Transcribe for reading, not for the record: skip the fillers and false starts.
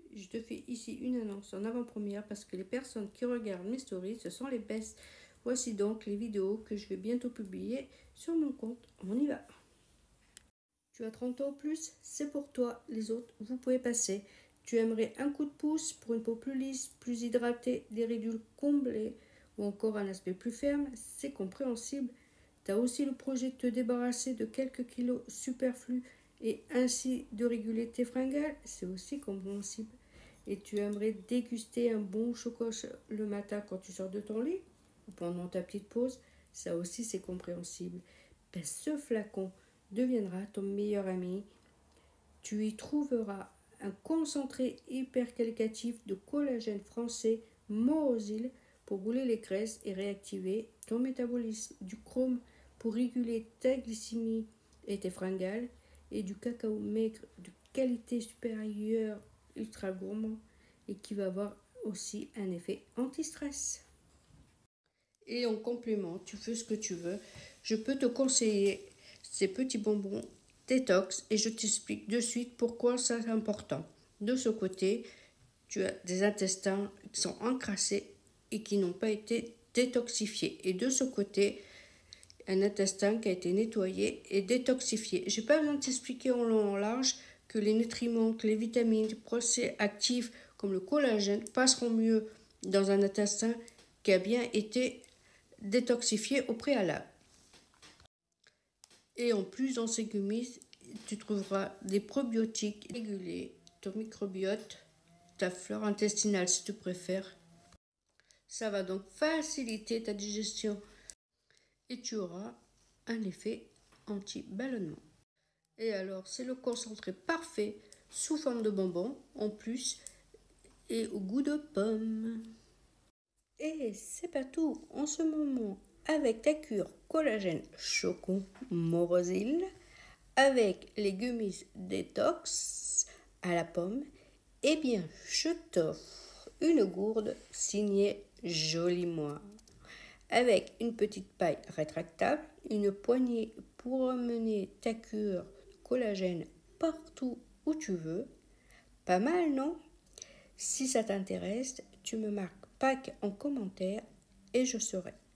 je te fais ici une annonce en avant-première parce que les personnes qui regardent mes stories, ce sont les best. Voici donc les vidéos que je vais bientôt publier sur mon compte. On y va. Tu as 30 ans ou plus, c'est pour toi. Les autres, vous pouvez passer. Tu aimerais un coup de pouce pour une peau plus lisse, plus hydratée, des ridules comblées ou encore un aspect plus ferme, c'est compréhensible. Tu as aussi le projet de te débarrasser de quelques kilos superflus et ainsi de réguler tes fringales, c'est aussi compréhensible. Et tu aimerais déguster un bon chocolat le matin quand tu sors de ton lit ou pendant ta petite pause, ça aussi c'est compréhensible. Ben, ce flacon deviendra ton meilleur ami. Tu y trouveras un concentré hyper qualitatif de collagène français Morosil pour brûler les graisses et réactiver ton métabolisme, du chrome pour réguler ta glycémie et tes fringales, et du cacao maigre de qualité supérieure, ultra gourmand, et qui va avoir aussi un effet anti-stress. Et en complément, tu fais ce que tu veux. Je peux te conseiller ces petits bonbons détox et je t'explique de suite pourquoi ça c'est important. De ce côté, tu as des intestins qui sont encrassés et qui n'ont pas été détoxifiés. Et de ce côté, un intestin qui a été nettoyé et détoxifié. Je n'ai pas besoin de t'expliquer en long et en large que les nutriments, que les vitamines, les procès actifs comme le collagène passeront mieux dans un intestin qui a bien été détoxifié au préalable. Et en plus, dans ces gummies, tu trouveras des probiotiques régulés, ton microbiote, ta flore intestinale si tu préfères. Ça va donc faciliter ta digestion et tu auras un effet anti-ballonnement. Et alors, c'est le concentré parfait sous forme de bonbons en plus et au goût de pomme. Et c'est pas tout, en ce moment, avec ta cure collagène Chocon Morosil, avec les gummies détox à la pomme, eh bien, je t'offre une gourde signée Joli Moi, avec une petite paille rétractable, une poignée pour emmener ta cure collagène partout où tu veux. Pas mal, non? Si ça t'intéresse, tu me marques PAC en commentaire et je serai